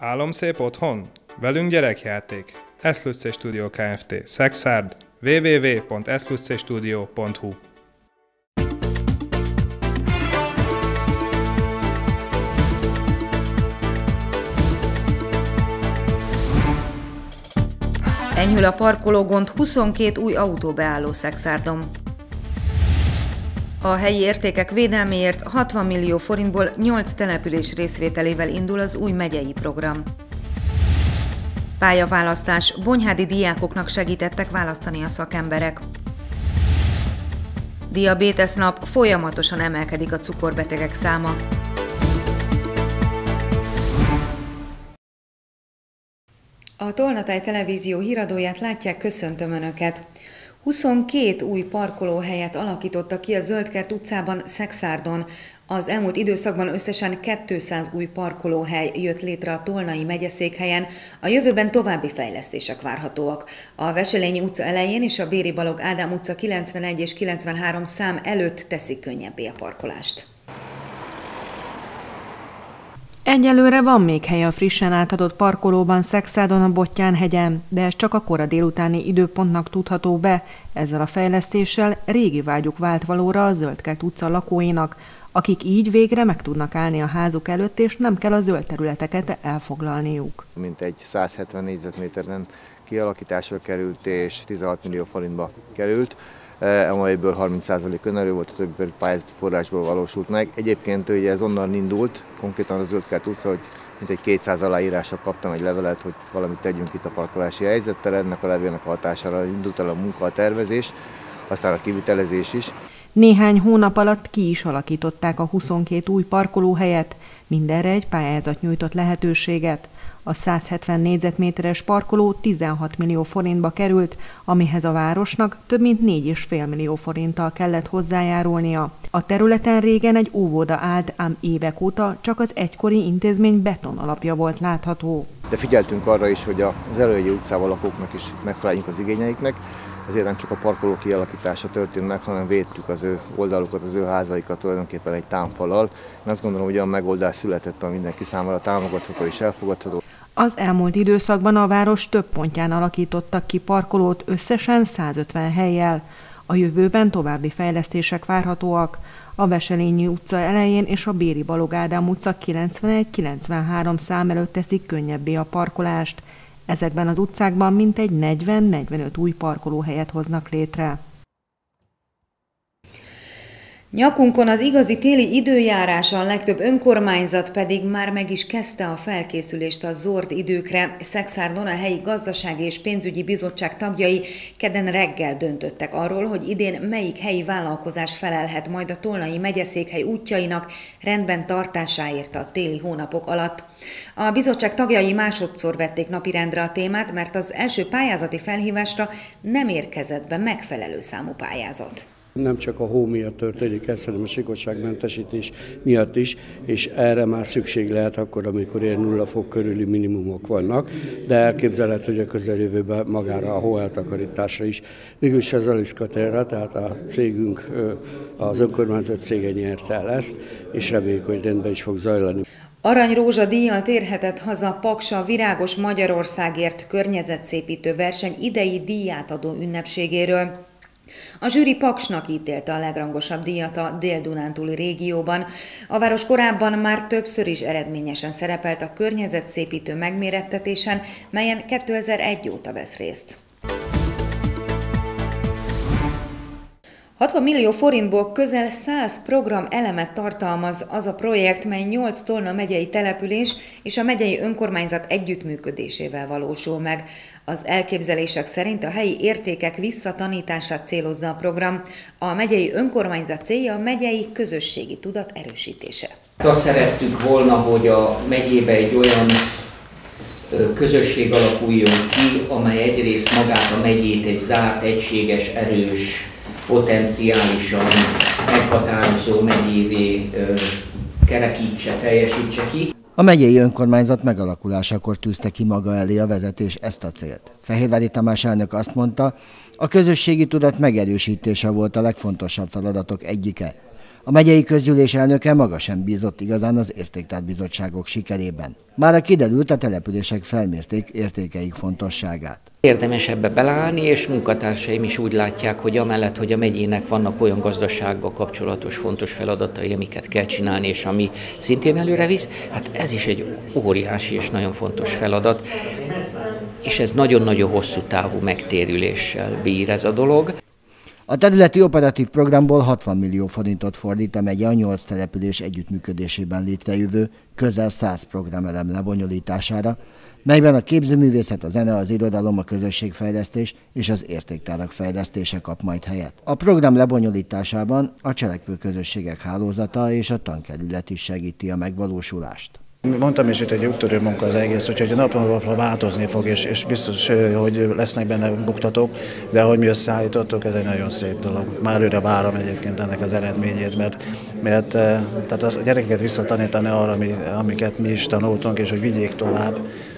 Álomszép otthon? Velünk gyerekjáték. S+C Studio Kft. Szexárd. www.s+cstudio.hu. Enyhül a parkológond, 22 új autó beálló Szexárdon. A helyi értékek védelméért 60 millió forintból 8 település részvételével indul az új megyei program. Pályaválasztás, bonyhádi diákoknak segítettek választani a szakemberek. Diabétesz nap, folyamatosan emelkedik a cukorbetegek száma. A Tolnatáj Televízió híradóját látják, köszöntöm Önöket! 22 új parkolóhelyet alakítottak ki a Zöldkert utcában, Szexárdon. Az elmúlt időszakban összesen 200 új parkolóhely jött létre a Tolnai megyeszékhelyen, a jövőben további fejlesztések várhatóak. A Veselényi utca elején és a Béri Balogh Ádám utca 91 és 93 szám előtt teszik könnyebbé a parkolást. Egyelőre van még hely a frissen átadott parkolóban Szexárdon a Bottyán-hegyen, de ez csak a kora délutáni időpontnak tudható be. Ezzel a fejlesztéssel régi vágyuk vált valóra a Zöldkert utca lakóinak, akik így végre meg tudnak állni a házuk előtt, és nem kell a zöld területeket elfoglalniuk. Mintegy 170 négyzetméteren kialakításra került és 16 millió forintba került, amelyből 30% önerő volt, a többi pedig pályázati forrásból valósult meg. Egyébként ugye ez onnan indult, konkrétan a Zöldkert utca, hogy mintegy 200 aláírással kaptam egy levelet, hogy valamit tegyünk itt a parkolási helyzettel. Ennek a levélnek a hatására indult el a munka, a tervezés, aztán a kivitelezés is. Néhány hónap alatt ki is alakították a 22 új parkolóhelyet, mindenre egy pályázat nyújtott lehetőséget. A 170 négyzetméteres parkoló 16 millió forintba került, amihez a városnak több mint 4,5 millió forinttal kellett hozzájárulnia. A területen régen egy óvoda állt, ám évek óta csak az egykori intézmény beton alapja volt látható. De figyeltünk arra is, hogy az Előjegyi utcával lakóknak is megfeleljünk az igényeiknek, ezért nem csak a parkoló kialakítása történt meg, hanem védtük az ő oldalukat, az ő házaikat tulajdonképpen egy támfallal. Én azt gondolom, hogy olyan megoldás született, ami mindenki számára támogatható és elfogadható. Az elmúlt időszakban a város több pontján alakítottak ki parkolót összesen 150 hellyel. A jövőben további fejlesztések várhatóak. A Veselényi utca elején és a Béri Balogh Ádám utca 91-93 szám előtt teszik könnyebbé a parkolást. Ezekben az utcákban mintegy 40-45 új parkolóhelyet hoznak létre. Nyakunkon az igazi téli időjárás, a legtöbb önkormányzat pedig már meg is kezdte a felkészülést a zord időkre. Szexárdon a helyi gazdasági és pénzügyi bizottság tagjai kedden reggel döntöttek arról, hogy idén melyik helyi vállalkozás felelhet majd a Tolnai megyeszékhely útjainak rendben tartásáért a téli hónapok alatt. A bizottság tagjai másodszor vették napirendre a témát, mert az első pályázati felhívásra nem érkezett be megfelelő számú pályázat. Nem csak a hó miatt történik ez, hanem a sikottságmentesítés miatt is, és erre már szükség lehet akkor, amikor ilyen 0 fok körüli minimumok vannak, de elképzelhető, hogy a közeljövőben magára a hóeltakarításra is. Végülis az Aliszkaterra, tehát a cégünk, az önkormányzat cége nyerte el ezt, és reméljük, hogy rendben is fog zajlani. Arany-rózsa díjjal térhetett haza Paksa Virágos Magyarországért környezetszépítő verseny idei díjátadó ünnepségéről. A zsűri Paksnak ítélte a legrangosabb díjat a Dél-Dunántúli régióban. A város korábban már többször is eredményesen szerepelt a környezetszépítő megmérettetésen, melyen 2001 óta vesz részt. 60 millió forintból közel 100 program elemet tartalmaz az a projekt, mely 8 Tolna megyei település és a megyei önkormányzat együttműködésével valósul meg. Az elképzelések szerint a helyi értékek visszatanítását célozza a program. A megyei önkormányzat célja a megyei közösségi tudat erősítése. Azt szerettük volna, hogy a megyébe egy olyan közösség alakuljon ki, amely egyrészt magát a megyét egy zárt, egységes, erős, potenciálisan meghatározó megyévé kerekítse, teljesítse ki. A megyei önkormányzat megalakulásakor tűzte ki maga elé a vezetés ezt a célt. Fehérvári Tamás elnök azt mondta, a közösségi tudat megerősítése volt a legfontosabb feladatok egyike. A megyei közgyűlés elnöke maga sem bízott igazán az értéktár bizottságok sikerében. Mára kiderült, a települések felmérték értékeik fontosságát. Érdemes ebbe beleállni, és munkatársaim is úgy látják, hogy amellett, hogy a megyének vannak olyan gazdasággal kapcsolatos fontos feladatai, amiket kell csinálni, és ami szintén előre visz, hát ez is egy óriási és nagyon fontos feladat, és ez nagyon-nagyon hosszú távú megtérüléssel bír ez a dolog. A területi operatív programból 60 millió forintot fordít a megye a 8 település együttműködésében létrejövő közel 100 programelem lebonyolítására, melyben a képzőművészet, a zene, az irodalom, a közösségfejlesztés és az értéktárak fejlesztése kap majd helyet. A program lebonyolításában a cselekvő közösségek hálózata és a tankerület is segíti a megvalósulást. Mondtam is, itt egy úttörő munka az egész, úgyhogy napról napra változni fog, és biztos, hogy lesznek benne buktatók, de ahogy mi összeállítottuk, ez egy nagyon szép dolog. Már előre várom egyébként ennek az eredményét, mert tehát a gyerekeket visszatanítani arra, amiket mi is tanultunk, és hogy vigyék tovább.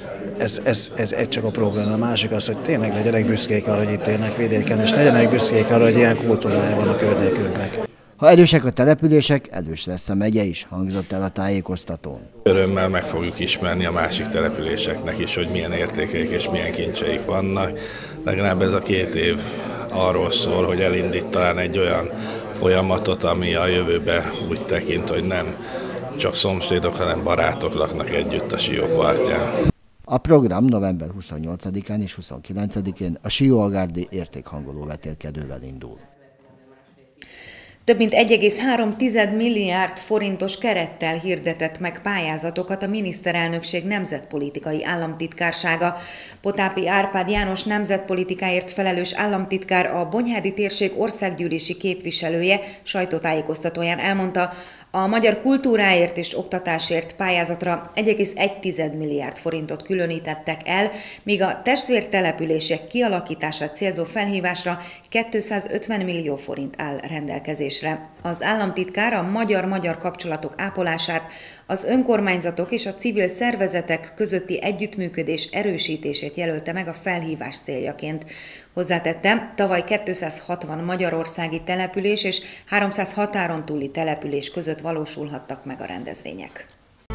Ez egy csak a program. A másik az, hogy tényleg legyenek büszkék arra, hogy itt élnek vidéken, és legyenek büszkék arra, hogy ilyen kultúrája van a környékünknek. Ha erősek a települések, erős lesz a megye is, hangzott el a tájékoztatón. Örömmel meg fogjuk ismerni a másik településeknek is, hogy milyen értékeik és milyen kincseik vannak. Legalább ez a 2 év arról szól, hogy elindít talán egy olyan folyamatot, ami a jövőbe úgy tekint, hogy nem csak szomszédok, hanem barátok laknak együtt a Sió partján. A program november 28-án és 29-én a Sió-Agárdi értékhangoló vetélkedővel indul. Több mint 1,3 milliárd forintos kerettel hirdetett meg pályázatokat a miniszterelnökség nemzetpolitikai államtitkársága. Potápi Árpád János nemzetpolitikáért felelős államtitkár, a Bonyhádi térség országgyűlési képviselője sajtótájékoztatóján elmondta, a magyar kultúráért és oktatásért pályázatra 1,1 milliárd forintot különítettek el, míg a testvértelepülések kialakítását célzó felhívásra 250 millió forint áll rendelkezésre. Az államtitkár a magyar-magyar kapcsolatok ápolását, az önkormányzatok és a civil szervezetek közötti együttműködés erősítését jelölte meg a felhívás céljaként. Hozzátette, tavaly 260 magyarországi település és 300 határon túli település között valósulhattak meg a rendezvények.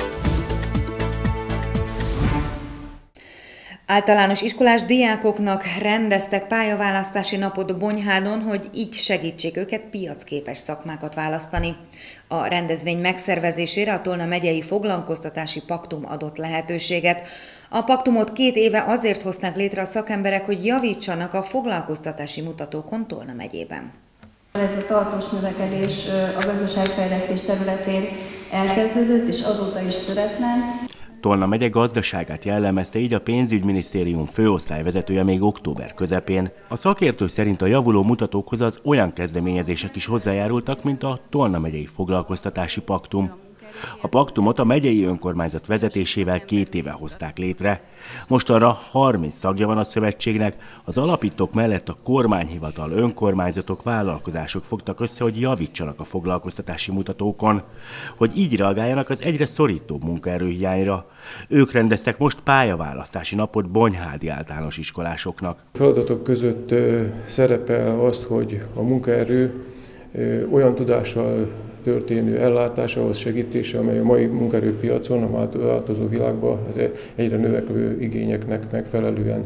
Általános iskolás diákoknak rendeztek pályaválasztási napot Bonyhádon, hogy így segítsék őket piacképes szakmákat választani. A rendezvény megszervezésére a Tolna megyei foglalkoztatási paktum adott lehetőséget. A paktumot 2 éve azért hozták létre a szakemberek, hogy javítsanak a foglalkoztatási mutatókon Tolna megyében. Ez a tartós növekedés a gazdaságfejlesztés területén elkezdődött, és azóta is töretlen. Tolna megye gazdaságát jellemezte így a pénzügyminisztérium főosztályvezetője még október közepén. A szakértő szerint a javuló mutatókhoz az olyan kezdeményezések is hozzájárultak, mint a Tolna megyei foglalkoztatási paktum. A paktumot a megyei önkormányzat vezetésével 2 éve hozták létre. Mostanra 30 tagja van a szövetségnek, az alapítók mellett a kormányhivatal, önkormányzatok, vállalkozások fogtak össze, hogy javítsanak a foglalkoztatási mutatókon, hogy így reagáljanak az egyre szorítóbb munkaerőhiányra. Ők rendeztek most pályaválasztási napot bonyhádi általános iskolásoknak. A feladatok között szerepel azt, hogy a munkaerő olyan tudással történő ellátásához segítése, amely a mai munkaerőpiacon, a változó világban egyre növekvő igényeknek megfelelően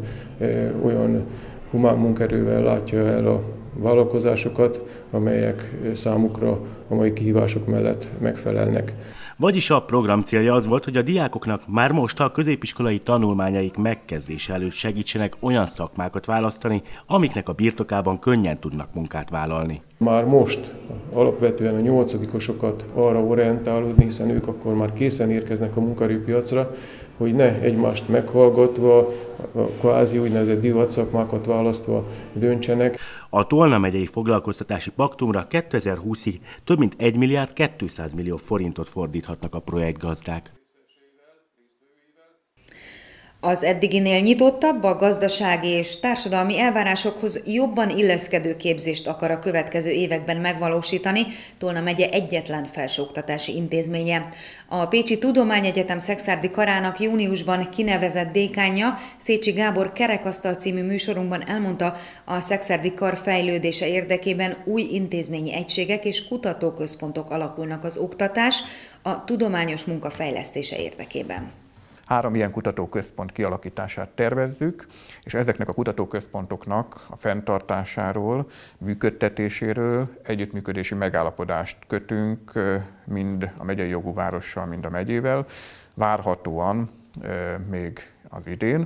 olyan humán munkaerővel látja el a vállalkozásokat, amelyek számukra a mai kihívások mellett megfelelnek. Vagyis a program célja az volt, hogy a diákoknak már most a középiskolai tanulmányaik megkezdése előtt segítsenek olyan szakmákat választani, amiknek a birtokában könnyen tudnak munkát vállalni. Már most alapvetően a 8-osokat arra orientálódni, hiszen ők akkor már készen érkeznek a munkaerőpiacra, hogy ne egymást meghallgatva, kvázi úgynevezett divatszakmákat választva döntsenek. A Tolna megyei foglalkoztatási paktumra 2020-ig több mint 1 milliárd 200 millió forintot fordíthatnak a projektgazdák. Az eddiginél nyitottabb, a gazdasági és társadalmi elvárásokhoz jobban illeszkedő képzést akar a következő években megvalósítani Tolna megye egyetlen felsőoktatási intézménye. A Pécsi Tudományegyetem szekszárdi karának júniusban kinevezett dékánja, Szécsi Gábor Kerekasztal című műsorunkban elmondta, a szekszárdi kar fejlődése érdekében új intézményi egységek és kutatóközpontok alakulnak az oktatás, a tudományos munka fejlesztése érdekében. 3 ilyen kutatóközpont kialakítását tervezzük, és ezeknek a kutatóközpontoknak a fenntartásáról, működtetéséről együttműködési megállapodást kötünk mind a megyei jogú várossal, mind a megyével, várhatóan még az idén.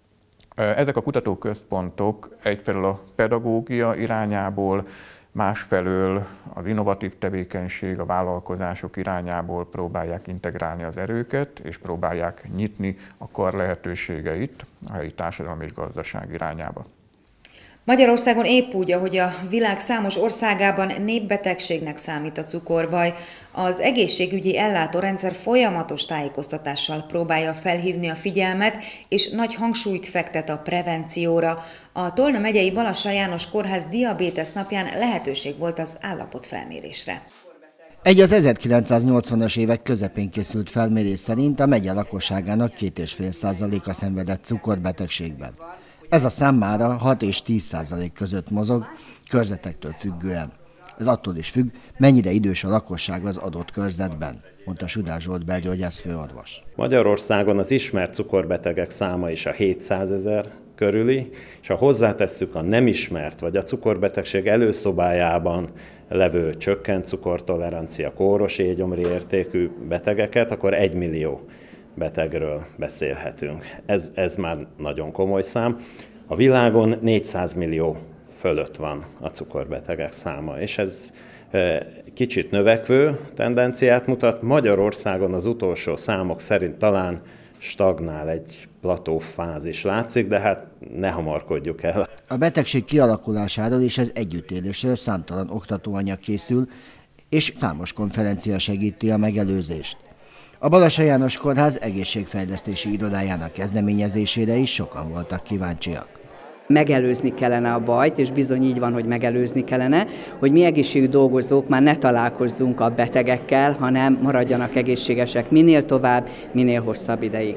Ezek a kutatóközpontok egyfelől a pedagógia irányából, másfelől az innovatív tevékenység, a vállalkozások irányából próbálják integrálni az erőket, és próbálják nyitni a kar lehetőségeit a helyi társadalom és gazdaság irányába. Magyarországon épp úgy, ahogy a világ számos országában népbetegségnek számít a cukorbaj, az egészségügyi ellátórendszer folyamatos tájékoztatással próbálja felhívni a figyelmet, és nagy hangsúlyt fektet a prevencióra. A Tolna megyei Balassa János Kórház diabétesz napján lehetőség volt az állapotfelmérésre. Egy az 1980-as évek közepén készült felmérés szerint a megye lakosságának 2,5%-a szenvedett cukorbetegségben. Ez a szám mára 6 és 10% között mozog, körzetektől függően. Ez attól is függ, mennyire idős a lakosság az adott körzetben, mondta Sudár Zsolt belgyógyász főorvos. Magyarországon az ismert cukorbetegek száma is a 700 000 körüli, és ha hozzátesszük a nem ismert, vagy a cukorbetegség előszobájában levő csökkent cukortolerancia, kóros éjgyomri értékű betegeket, akkor 1 millió betegről beszélhetünk. Ez már nagyon komoly szám. A világon 400 millió fölött van a cukorbetegek száma, és ez kicsit növekvő tendenciát mutat. Magyarországon az utolsó számok szerint talán stagnál, egy platófázis látszik, de hát ne hamarkodjuk el. A betegség kialakulásáról és az együttélésről számtalan oktatóanyag készül, és számos konferencia segíti a megelőzést. A Balassa János Kórház egészségfejlesztési irodájának kezdeményezésére is sokan voltak kíváncsiak. Megelőzni kellene a bajt, és bizony így van, hogy megelőzni kellene, hogy mi egészségügyi dolgozók már ne találkozzunk a betegekkel, hanem maradjanak egészségesek minél tovább, minél hosszabb ideig.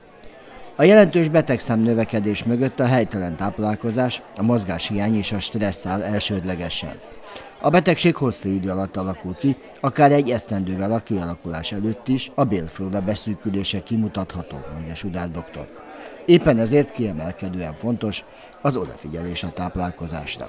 A jelentős betegszám növekedés mögött a helytelen táplálkozás, a mozgáshiány és a stressz áll elsődlegesen. A betegség hosszú idő alatt alakul ki, akár egy esztendővel a kialakulás előtt is a bélflóra beszűkülése kimutatható, mondja Sudár doktor. Éppen ezért kiemelkedően fontos az odafigyelés a táplálkozásra.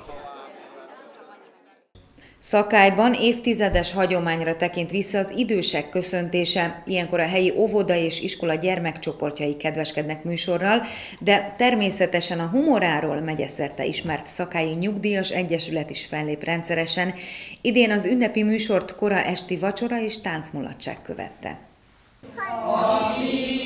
Szakályban évtizedes hagyományra tekint vissza az idősek köszöntése. Ilyenkor a helyi óvoda és iskola gyermekcsoportjai kedveskednek műsorral, de természetesen a humoráról megyeszerte ismert Szakályi Nyugdíjas Egyesület is fellép rendszeresen. Idén az ünnepi műsort kora esti vacsora és táncmulatság követte. A mi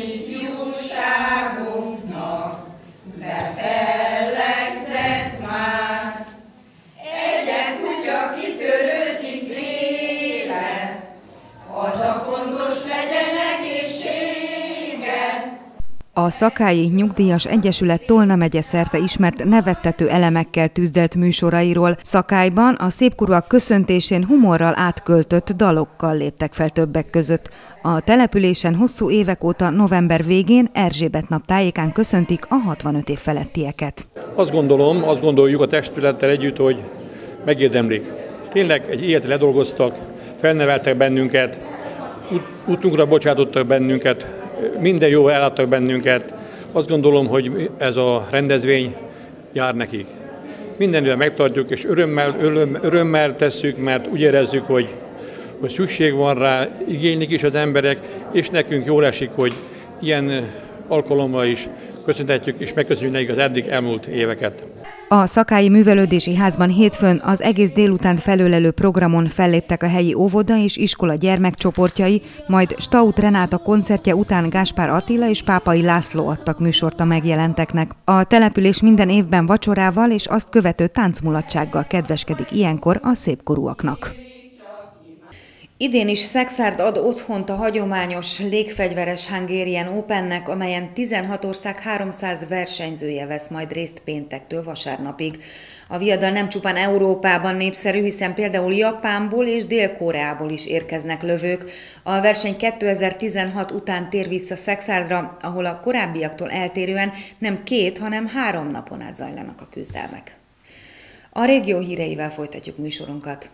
ifjúságunknak befellegzett már, egyen kutya kitörődik véle, az a fontos legyen egészsége. A Szakályi Nyugdíjas Egyesület Tolna megye szerte ismert nevettető elemekkel tüzdelt műsorairól. Szakályban a szépkorúak köszöntésén humorral átköltött dalokkal léptek fel többek között. A településen hosszú évek óta november végén Erzsébet nap tájékán köszöntik a 65 év felettieket. Azt gondoljuk a testülettel együtt, hogy megérdemlik. Tényleg egy ilyet ledolgoztak, felneveltek bennünket, útunkra bocsátottak bennünket, minden jó elláttak bennünket. Azt gondolom, hogy ez a rendezvény jár nekik. Mindenről megtartjuk, és örömmel tesszük, mert úgy érezzük, hogy szükség van rá, igénylik is az emberek, és nekünk jól esik, hogy ilyen alkalommal is köszönhetjük, és megköszönjük nekik az eddig elmúlt éveket. A Szakályi Művelődési Házban hétfőn az egész délután felölelő programon felléptek a helyi óvoda és iskola gyermekcsoportjai, majd Staut Renáta koncertje után Gáspár Attila és Pápai László adtak műsort a megjelenteknek. A település minden évben vacsorával és azt követő táncmulatsággal kedveskedik ilyenkor a szépkorúaknak. Idén is Szexárd ad otthont a hagyományos légfegyveres Hungarian Opennek, amelyen 16 ország 300 versenyzője vesz majd részt péntektől vasárnapig. A viadal nem csupán Európában népszerű, hiszen például Japánból és Dél-Koreából is érkeznek lövők. A verseny 2016 után tér vissza Szexárdra, ahol a korábbiaktól eltérően nem 2, hanem 3 napon át zajlanak a küzdelmek. A régió híreivel folytatjuk műsorunkat.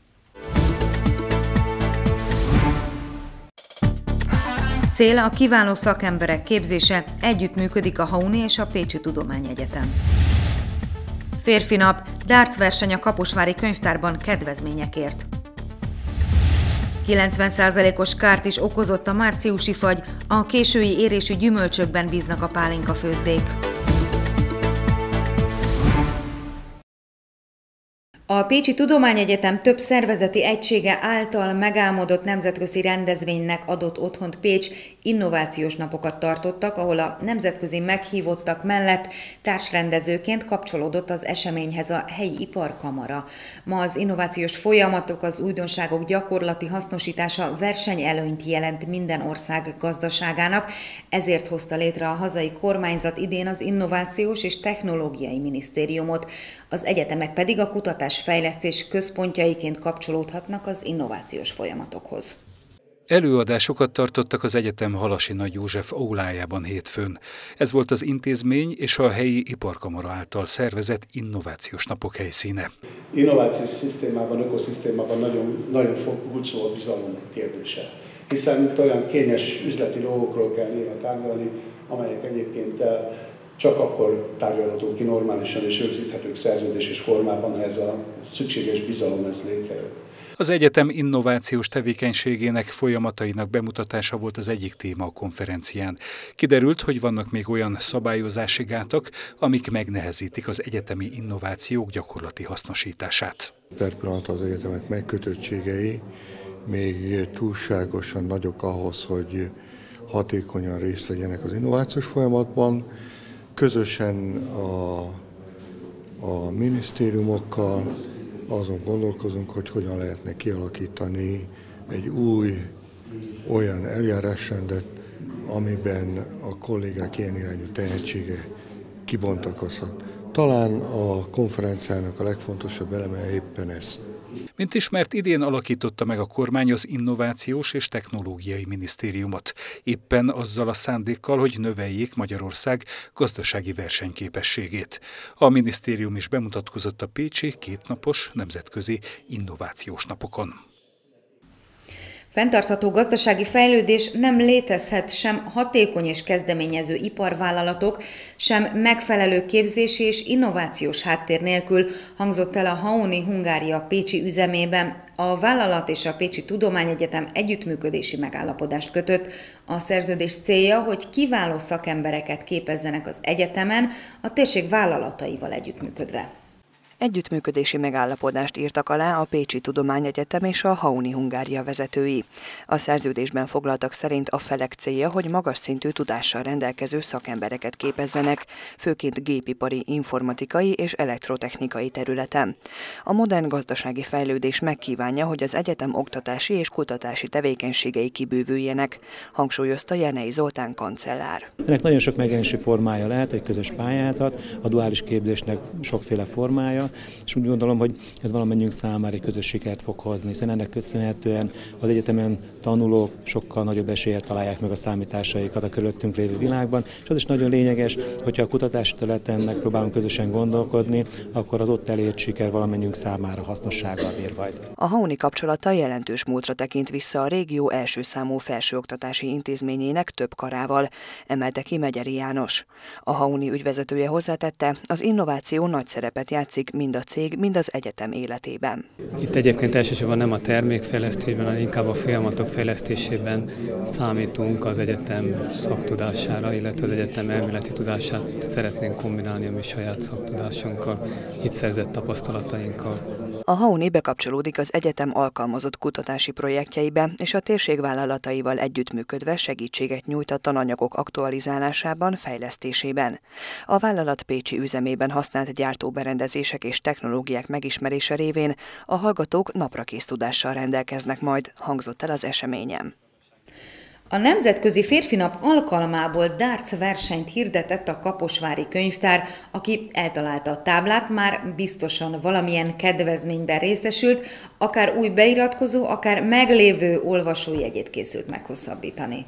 Cél a kiváló szakemberek képzése, együttműködik a Hauni és a Pécsi Tudományegyetem. Férfi nap, darts verseny a Kaposvári Könyvtárban kedvezményekért. 90%-os kárt is okozott a márciusi fagy, a késői érésű gyümölcsökben bíznak a pálinkafőzdék. A Pécsi Tudományegyetem több szervezeti egysége által megálmodott nemzetközi rendezvénynek adott otthont Pécs innovációs napokat tartottak, ahol a nemzetközi meghívottak mellett társrendezőként kapcsolódott az eseményhez a helyi iparkamara. Ma az innovációs folyamatok, az újdonságok gyakorlati hasznosítása versenyelőnyt jelent minden ország gazdaságának, ezért hozta létre a hazai kormányzat idén az Innovációs és Technológiai Minisztériumot, az egyetemek pedig a kutatásfejlesztés központjaiként kapcsolódhatnak az innovációs folyamatokhoz. Előadásokat tartottak az egyetem Halasi Nagy József aulájában hétfőn. Ez volt az intézmény és a helyi iparkamara által szervezett innovációs napok helyszíne. Innovációs szisztémában, ökoszisztémában nagyon kulcsszó a bizalom kérdése. Hiszen olyan kényes üzleti dolgokról kell néha tárgyalni, amelyek egyébként csak akkor tárgyalhatók ki normálisan és rögzíthetők szerződéses formában, ha ez a szükséges bizalom ez létrejön. Az egyetem innovációs tevékenységének folyamatainak bemutatása volt az egyik téma a konferencián. Kiderült, hogy vannak még olyan szabályozási gátak, amik megnehezítik az egyetemi innovációk gyakorlati hasznosítását. Per pillanat az egyetemek megkötöttségei még túlságosan nagyok ahhoz, hogy hatékonyan részt vegyenek az innovációs folyamatban. Közösen a minisztériumokkal azon gondolkozunk, hogy hogyan lehetne kialakítani egy új olyan eljárásrendet, amiben a kollégák ilyen irányú tehetsége kibontakozhat. Talán a konferenciának a legfontosabb eleme éppen ez. Mint ismert, idén alakította meg a kormány az Innovációs és Technológiai Minisztériumot. Éppen azzal a szándékkal, hogy növeljék Magyarország gazdasági versenyképességét. A minisztérium is bemutatkozott a pécsi 2 napos nemzetközi innovációs napokon. Fenntartható gazdasági fejlődés nem létezhet sem hatékony és kezdeményező iparvállalatok, sem megfelelő képzési és innovációs háttér nélkül, hangzott el a Hauni Hungária pécsi üzemében. A vállalat és a Pécsi Tudományegyetem együttműködési megállapodást kötött. A szerződés célja, hogy kiváló szakembereket képezzenek az egyetemen, a térség vállalataival együttműködve. Együttműködési megállapodást írtak alá a Pécsi Tudományegyetem és a Hauni Hungária vezetői. A szerződésben foglaltak szerint a felek célja, hogy magas szintű tudással rendelkező szakembereket képezzenek, főként gépipari, informatikai és elektrotechnikai területen. A modern gazdasági fejlődés megkívánja, hogy az egyetem oktatási és kutatási tevékenységei kibővüljenek, hangsúlyozta Jenei Zoltán kancellár. Ennek nagyon sok megjelenési formája lehet, egy közös pályázat, a duális képzésnek sokféle formája, és úgy gondolom, hogy ez valamennyiünk számára egy közös sikert fog hozni, hiszen ennek köszönhetően az egyetemen tanulók sokkal nagyobb eséllyel találják meg a számításaikat a körülöttünk lévő világban, és az is nagyon lényeges, hogyha a kutatási területen megpróbálunk közösen gondolkodni, akkor az ott elért siker valamennyiünk számára hasznossággal bír majd. A Hauni kapcsolata jelentős múltra tekint vissza a régió első számú felsőoktatási intézményének több karával, emelte ki Megyeri János. A Hauni ügyvezetője hozzátette, az innováció nagy szerepet játszik mind a cég, mind az egyetem életében. Itt egyébként elsősorban nem a termékfejlesztésben, hanem inkább a folyamatok fejlesztésében számítunk az egyetem szaktudására, illetve az egyetem elméleti tudását szeretnénk kombinálni a mi saját szaktudásunkkal, itt szerzett tapasztalatainkkal. A HAUNI bekapcsolódik az egyetem alkalmazott kutatási projektjeibe, és a térség vállalataival együttműködve segítséget nyújt a tananyagok aktualizálásában, fejlesztésében. A vállalat pécsi üzemében használt gyártóberendezések és technológiák megismerése révén a hallgatók naprakész tudással rendelkeznek majd, hangzott el az eseményen. A Nemzetközi Férfinap alkalmából darts versenyt hirdetett a kaposvári könyvtár, aki eltalálta a táblát, már biztosan valamilyen kedvezményben részesült, akár új beiratkozó, akár meglévő olvasójegyét készült meghosszabbítani.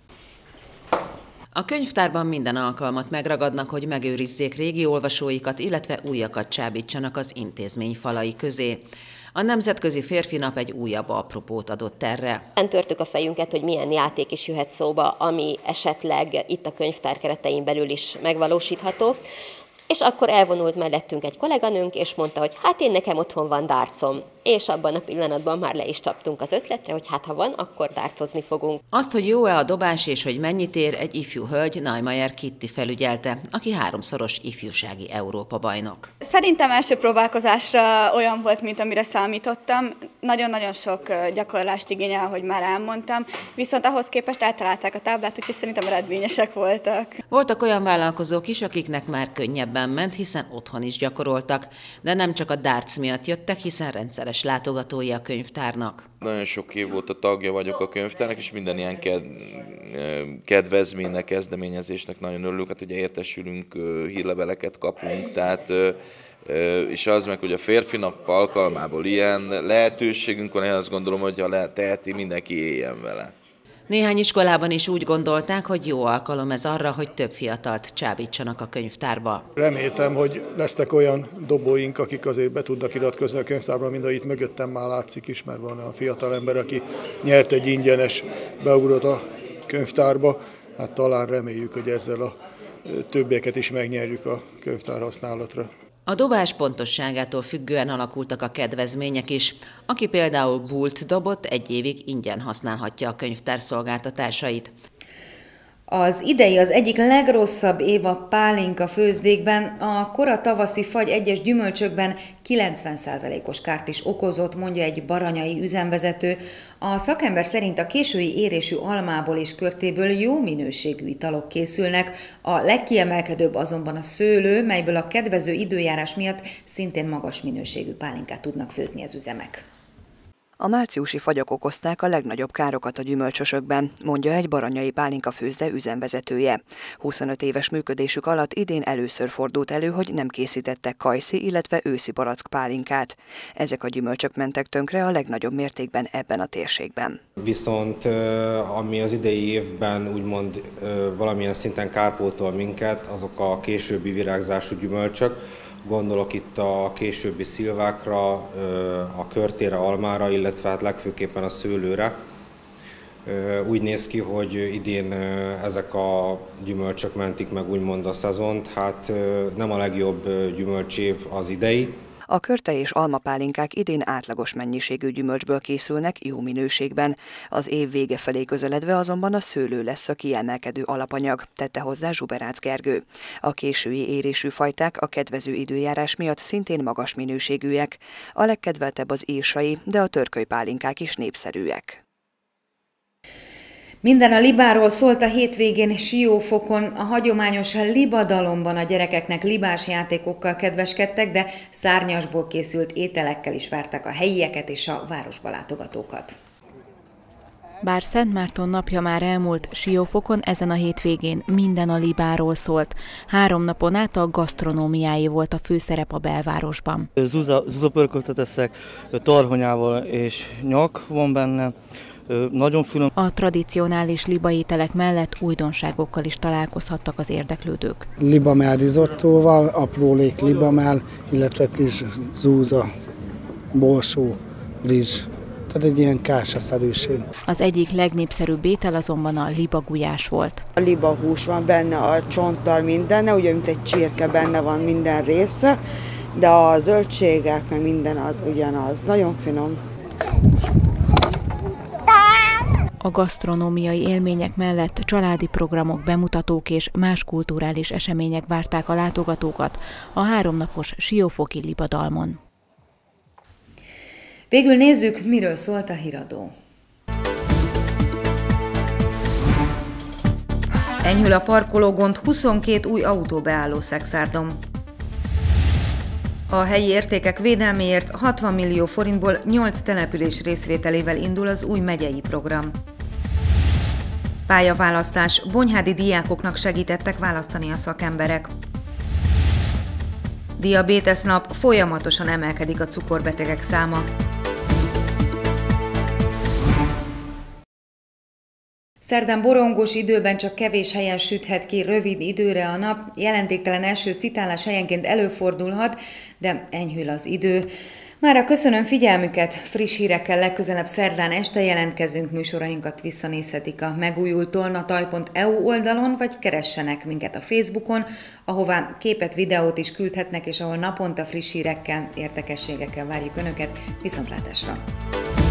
A könyvtárban minden alkalmat megragadnak, hogy megőrizzék régi olvasóikat, illetve újakat csábítsanak az intézmény falai közé. A Nemzetközi Férfinap egy újabb apropót adott erre. Törtük a fejünket, hogy milyen játék is jöhet szóba, ami esetleg itt a könyvtár keretein belül is megvalósítható. És akkor elvonult mellettünk egy kolléganőnk, és mondta, hogy hát én nekem otthon van dartsom. És abban a pillanatban már le is csaptunk az ötletre, hogy hát ha van, akkor dartsozni fogunk. Azt, hogy jó-e a dobás és hogy mennyit ér, egy ifjú hölgy, Naimayer Kitti felügyelte, aki 3-szoros ifjúsági Európa-bajnok. Szerintem első próbálkozásra olyan volt, mint amire számítottam. Nagyon-nagyon sok gyakorlást igényel, ahogy már elmondtam, viszont ahhoz képest eltalálták a táblát, úgyhogy szerintem eredményesek voltak. Voltak olyan vállalkozók is, akiknek már könnyebben ment, hiszen otthon is gyakoroltak, de nem csak a darts miatt jöttek, hiszen rendszeres látogatói a könyvtárnak. Nagyon sok év óta tagja vagyok a könyvtárnak, és minden ilyen kedvezménynek, kezdeményezésnek nagyon örülök. Hát ugye értesülünk, hírleveleket kapunk, tehát és az meg, hogy a Férfinap alkalmából ilyen lehetőségünk van, én azt gondolom, hogy ha teheti, mindenki éljen vele. Néhány iskolában is úgy gondolták, hogy jó alkalom ez arra, hogy több fiatalt csábítsanak a könyvtárba. Reméltem, hogy lesznek olyan dobóink, akik azért be tudnak iratkozni a könyvtárba, mint ahogy itt mögöttem már látszik is, mert van a fiatal ember, aki nyert egy ingyenes beugrót a könyvtárba. Hát talán reméljük, hogy ezzel a többieket is megnyerjük a könyvtár használatra. A dobás pontosságától függően alakultak a kedvezmények is. Aki például bult dobott, 1 évig ingyen használhatja a könyvtár szolgáltatásait. Az idei az egyik legrosszabb év a pálinka főzdékben, a kora tavaszi fagy egyes gyümölcsökben 90%-os kárt is okozott, mondja egy baranyai üzemvezető. A szakember szerint a késői érésű almából és körtéből jó minőségű italok készülnek, a legkiemelkedőbb azonban a szőlő, melyből a kedvező időjárás miatt szintén magas minőségű pálinkát tudnak főzni az üzemek. A márciusi fagyok okozták a legnagyobb károkat a gyümölcsösökben, mondja egy baranyai pálinkafőzde üzemvezetője. 25 éves működésük alatt idén először fordult elő, hogy nem készítettek kajszi, illetve őszi barack pálinkát. Ezek a gyümölcsök mentek tönkre a legnagyobb mértékben ebben a térségben. Viszont ami az idei évben úgymond valamilyen szinten kárpótol minket, azok a későbbi virágzású gyümölcsök. Gondolok itt a későbbi szilvákra, a körtére, almára, illetve hát legfőképpen a szőlőre. Úgy néz ki, hogy idén ezek a gyümölcsök mentik meg úgymond a szezont, hát nem a legjobb gyümölcsév az idei. A körte és almapálinkák idén átlagos mennyiségű gyümölcsből készülnek jó minőségben. Az év vége felé közeledve azonban a szőlő lesz a kiemelkedő alapanyag, tette hozzá Zsuberácz Gergő. A késői érésű fajták a kedvező időjárás miatt szintén magas minőségűek. A legkedveltebb az írsai, de a törkölypálinkák is népszerűek. Minden a libáról szólt a hétvégén Siófokon. A hagyományos libadalomban a gyerekeknek libás játékokkal kedveskedtek, de szárnyasból készült ételekkel is várták a helyieket és a városba látogatókat. Bár Szent Márton napja már elmúlt, Siófokon ezen a hétvégén minden a libáról szólt. 3 napon át a gasztronómiáé volt a főszerep a belvárosban. Zuzapörköltet eszek, tarhonyával és nyak van benne. Nagyon finom. A tradicionális libaételek mellett újdonságokkal is találkozhattak az érdeklődők. Libamell risottóval, aprólék libamell, illetve kis zúza, borsó, rizs. Tehát egy ilyen kásaszerűség. Az egyik legnépszerűbb étel azonban a libagulyás volt. A libahús van benne, a csonttal mindenne, ugye mint egy csirke, benne van minden része, de a zöldségek, meg minden az ugyanaz. Nagyon finom. A gasztronómiai élmények mellett családi programok, bemutatók és más kulturális események várták a látogatókat a 3 napos siófoki libadalmon. Végül nézzük, miről szólt a híradó. Enyhül a parkológond, 22 új autóbeálló Szekszárdon. A helyi értékek védelméért 60 millió forintból 8 település részvételével indul az új megyei program. Pályaválasztás, bonyhádi diákoknak segítettek választani a szakemberek. Diabétesz nap, folyamatosan emelkedik a cukorbetegek száma. Szerdán borongos időben csak kevés helyen süthet ki rövid időre a nap, jelentéktelen eső szitálás helyenként előfordulhat, de enyhül az idő. Mára köszönöm figyelmüket, friss hírekkel legközelebb szerdán este jelentkezünk, műsorainkat visszanézhetik a megújult tolnataj.eu oldalon, vagy keressenek minket a Facebookon, ahová képet, videót is küldhetnek, és ahol naponta friss hírekkel, érdekességekkel várjuk Önöket. Viszontlátásra!